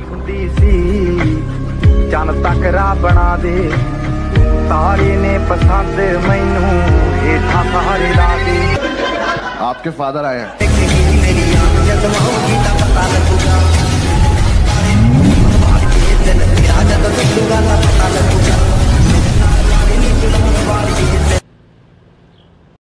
ਹੁੰਦੀ ਸੀ ਚੰਨ ਤੱਕਰਾ ਬਣਾ ਦੇ ਤਾਰੇ ने पसंद मैनू हेठा सहारे ला दे। आपके फादर आए हैं। मेरी आँख जब होगी तब पता लगूगा।